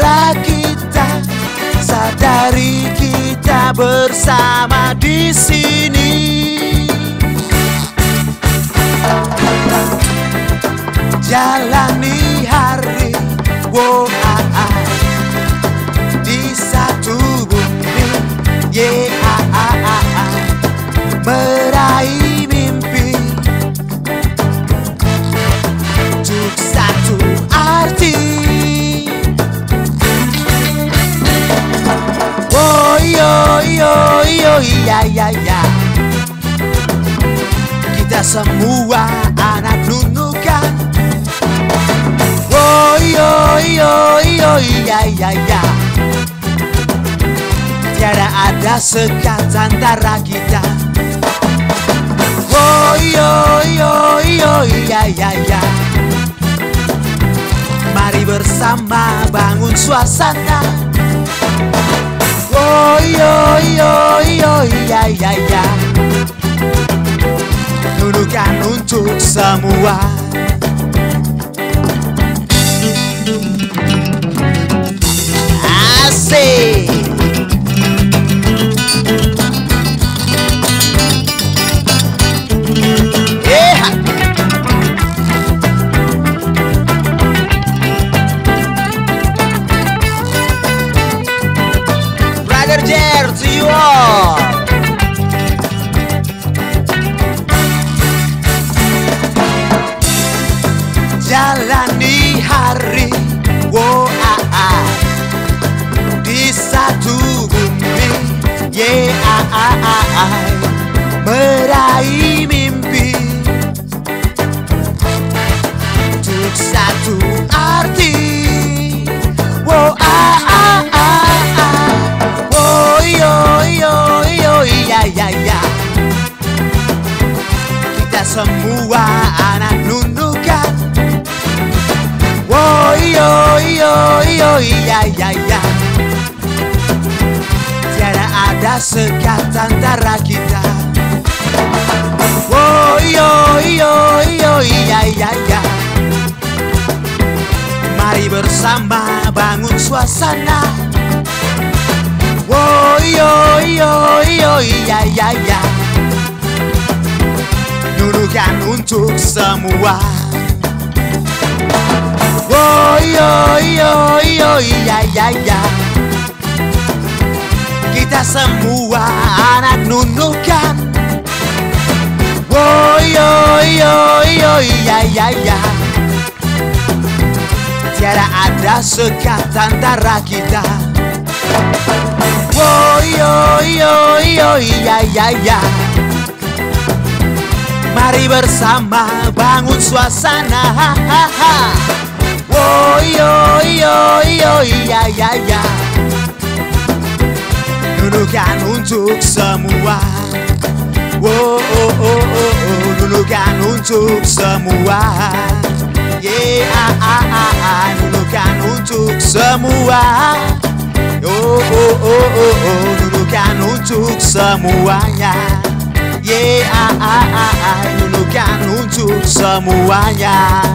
Marilah kita sadari kita bersama di sini. Jalani hari di satu bumi, meraih mimpi untuk satu arti. Oh yo yo yo iya. Kita semua anak nunukan. Oh yo iya. Tiada ada sekat antara kita. Oh yo iya. Mari bersama bangun suasana. Oh yo iya. Nunukan untuk semua. Asik. Brother Jer, to you all. Jalani hari di satu bumi, meraih mimpi untuk satu arti. Oh yo iya. Kita semua anak nunukan. Oh yo iya. Tiada ada sekat antara kita. Oh yo iya. Mari bersama bangun suasana. Oh yo iya. Nunukan untuk semua. Oh yo iya. Kita semua anak nunukan. Oh yo iya. Tiada ada sekat antara kita. Oh yo iya. Mari bersama bangun suasana. Oh yo iya. Nunukan untuk semua. Oh nunukan untuk semua. Nunukan untuk semua. Oh nunukan untuk semuanya. Nunukan untuk semuanya.